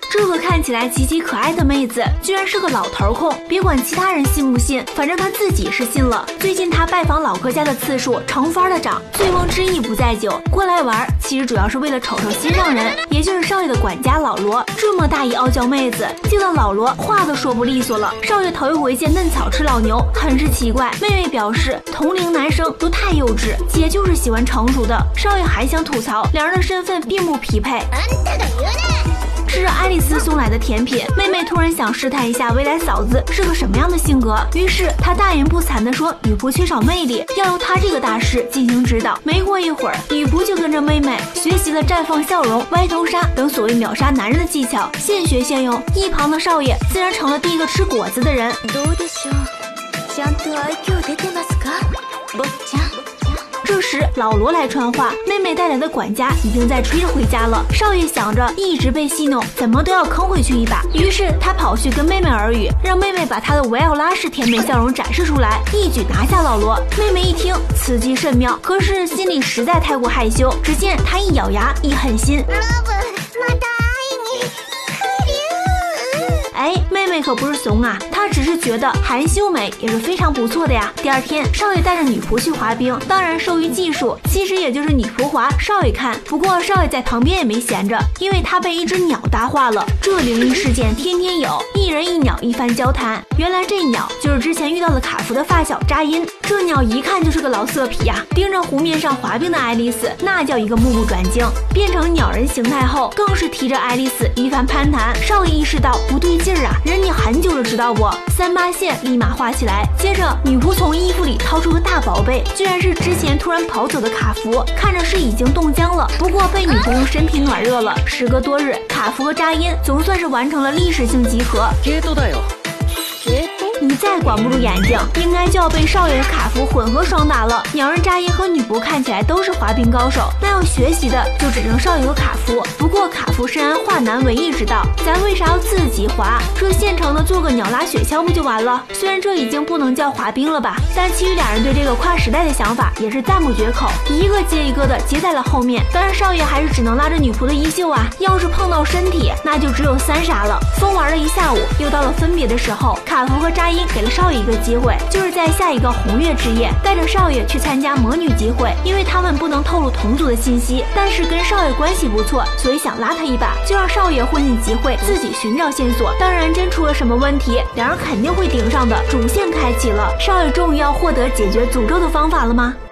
这个看起来极其可爱的妹子，居然是个老头控。别管其他人信不信，反正他自己是信了。最近他拜访老哥家的次数成番的涨，醉翁之意不在酒，过来玩其实主要是为了瞅瞅心上人，也就是少爷的管家老罗。这么大一傲娇妹子，见到老罗话都说不利索了。少爷头一回见嫩草吃老牛，很是奇怪。妹妹表示同龄男生都太幼稚，姐就是喜欢成熟的。少爷还想吐槽两人的身份并不匹配。吃着爱丽丝送来的甜品，妹妹突然想试探一下未来嫂子是个什么样的性格，于是她大言不惭地说女仆缺少魅力，要由她这个大师进行指导。没过一会儿，女仆就跟着妹妹学习了绽放笑容、歪头杀等所谓秒杀男人的技巧，现学现用。一旁的少爷自然成了第一个吃果子的人。这时老罗来传话，妹妹带来的管家已经在追着回家了。少爷想着一直被戏弄，怎么都要坑回去一把，于是他跑去跟妹妹耳语，让妹妹把她的维奥拉式甜美笑容展示出来，一举拿下老罗。妹妹一听此计甚妙，可是心里实在太过害羞。只见她一咬牙一狠心，哎，妹妹可不是怂啊，她只是觉得含羞美也是非常不错的呀。第二天，少爷带着女仆去滑冰，当然授予技术，其实也就是女仆滑，少爷看。不过少爷在旁边也没闲着，因为他被一只鸟搭话了。这灵异事件天天有，一人一鸟一番交谈。原来这鸟就是之前遇到的卡夫的发小扎因，这鸟一看就是个老色皮呀，盯着湖面上滑冰的爱丽丝，那叫一个目不转睛。变成鸟人形态后，更是提着爱丽丝一番攀谈。少爷意识到不对劲啊，忍你很久了，知道不？3八线立马画起来。接着女仆从衣服里掏出个大宝贝，居然是之前突然跑走的卡夫，看着是已经冻僵了，不过被女仆用身体暖热了。时隔多日，卡夫和扎因总算是完成了历史性集合。你再管不住眼睛，应该就要被少爷和卡夫混合双打了。鸟人扎因和女仆看起来都是滑冰高手，那要学习的就只剩少爷和卡夫。不过卡夫深谙化难为易之道，咱为啥要自己滑？这现成的做个鸟拉雪橇不就完了？虽然这已经不能叫滑冰了吧，但其余俩人对这个跨时代的想法也是赞不绝口，一个接一个的接在了后面。当然少爷还是只能拉着女仆的衣袖啊，要是碰到身体，那就只有3杀了。疯玩了一下午，又到了分别的时候，卡夫和扎因给了少爷一个机会，就是在下一个红月之夜带着少爷去参加魔女集会，因为他们不能透露同族的信息，但是跟少爷关系不错，所以想拉他一把，就让少爷混进集会，自己寻找线索。当然真出了什么问题，两人肯定会顶上的。主线开启了，少爷终于要获得解决诅咒的方法了吗？